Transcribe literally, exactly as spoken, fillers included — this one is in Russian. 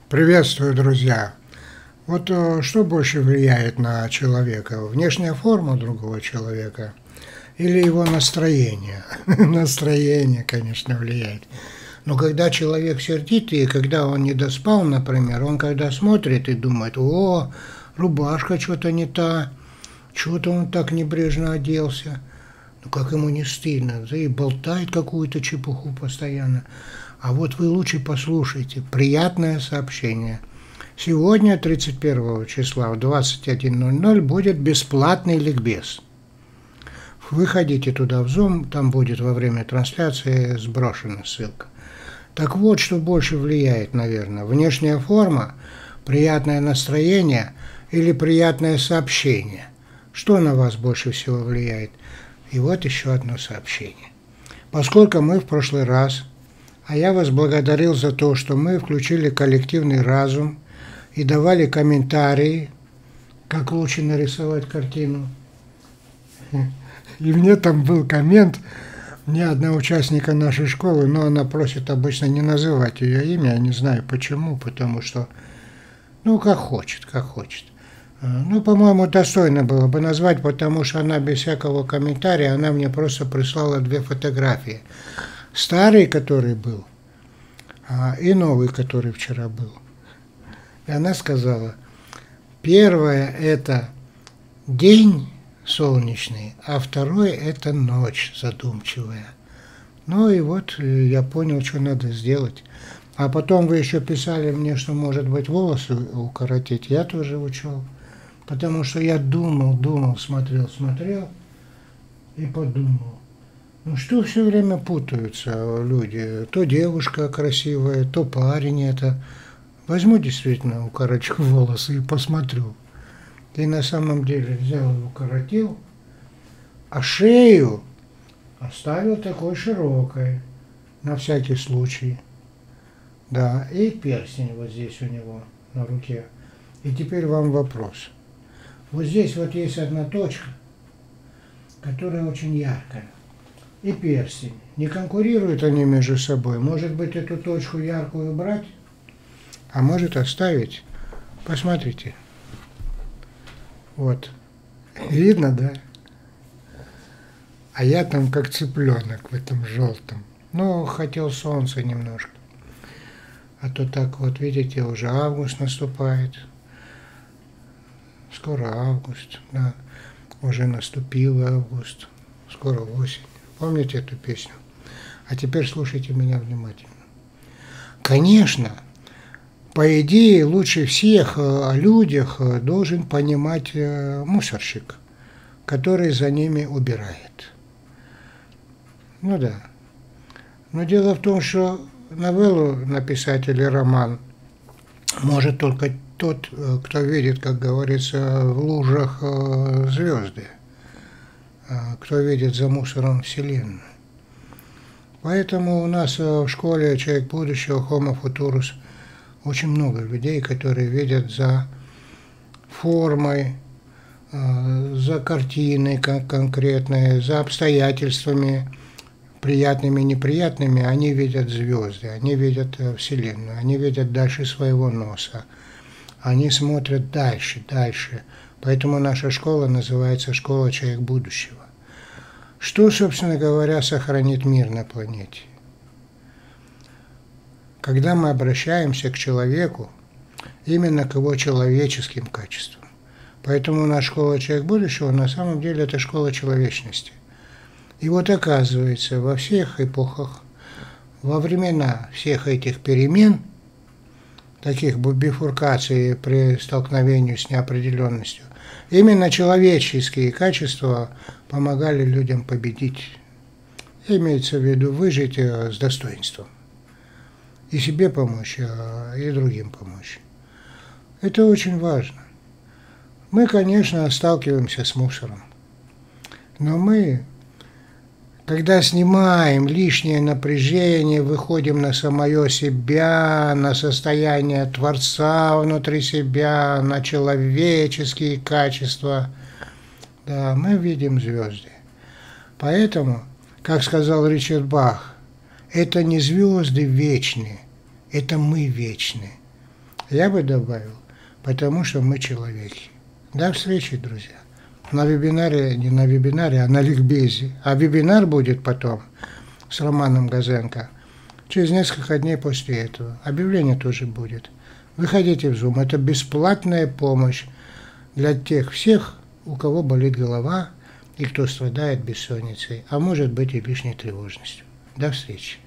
Приветствую, друзья! Вот э, что больше влияет на человека? Внешняя форма другого человека или его настроение? Настроение, конечно, влияет. Но когда человек сердитый, и когда он не доспал, например, он когда смотрит и думает: о, рубашка что-то не та, что-то он так небрежно оделся, ну как ему не стыдно, да и болтает какую-то чепуху постоянно. А вот вы лучше послушайте приятное сообщение. Сегодня, тридцать первого числа в двадцать один ноль ноль, будет бесплатный ликбез. Вы ходите туда в Zoom, там будет во время трансляции сброшена ссылка. Так вот, что больше влияет, наверное, внешняя форма, приятное настроение или приятное сообщение? Что на вас больше всего влияет? И вот еще одно сообщение. Поскольку мы в прошлый раз, а я вас благодарил за то, что мы включили коллективный разум и давали комментарии, как лучше нарисовать картину. И мне там был коммент, мне одна участника нашей школы, но она просит обычно не называть ее имя, я не знаю почему, потому что, ну, как хочет, как хочет. Ну, по-моему, достойно было бы назвать, потому что она без всякого комментария, она мне просто прислала две фотографии. Старый, который был, и новый, который вчера был. И она сказала: первое – это день солнечный, а второе – это ночь задумчивая. Ну и вот я понял, что надо сделать. А потом вы еще писали мне, что, может быть, волосы укоротить. Я тоже учел. Потому что я думал, думал, смотрел, смотрел и подумал. Ну что все время путаются люди? То девушка красивая, то парень это. Возьму действительно, укорочу волосы и посмотрю. И на самом деле взял и укоротил, а шею оставил такой широкой, на всякий случай. Да, и перстень вот здесь у него на руке. И теперь вам вопрос. Вот здесь вот есть одна точка, которая очень яркая. И перстень. Не конкурируют они между собой. Может быть, эту точку яркую брать, а может оставить. Посмотрите. Вот. Видно, да? А я там как цыпленок в этом желтом. Ну, хотел солнца немножко. А то так вот, видите, уже август наступает. Скоро август, да. Уже наступил август. Скоро осень. Помните эту песню? А теперь слушайте меня внимательно. Конечно, по идее, лучше всех о людях должен понимать мусорщик, который за ними убирает. Ну да. Но дело в том, что новеллу написать или роман может только тот, кто видит, как говорится, в лужах звезды, кто видит за мусором Вселенную. Поэтому у нас в школе «Человек будущего» Homo Futurus очень много людей, которые видят за формой, за картиной конкретной, за обстоятельствами, приятными и неприятными. Они видят звезды, они видят Вселенную, они видят дальше своего носа. Они смотрят дальше, дальше. Поэтому наша школа называется «Школа Человек будущего». Что, собственно говоря, сохранит мир на планете? Когда мы обращаемся к человеку, именно к его человеческим качествам. Поэтому наша школа «Человек будущего» на самом деле это школа человечности. И вот оказывается, во всех эпохах, во времена всех этих перемен, таких бифуркаций при столкновении с неопределенностью, именно человеческие качества помогали людям победить. Имеется в виду выжить с достоинством. И себе помочь, и другим помочь. Это очень важно. Мы, конечно, сталкиваемся с мусором. Но мы, когда снимаем лишнее напряжение, выходим на самое себя, на состояние Творца внутри себя, на человеческие качества, да, мы видим звезды. Поэтому, как сказал Ричард Бах, это не звезды вечные, это мы вечны. Я бы добавил, потому что мы человеки. До встречи, друзья. На вебинаре, не на вебинаре, а на ликбезе. А вебинар будет потом с Романом Газенко через несколько дней после этого. Объявление тоже будет. Выходите в Zoom. Это бесплатная помощь для тех всех, у кого болит голова и кто страдает бессонницей, а может быть и лишней тревожностью. До встречи.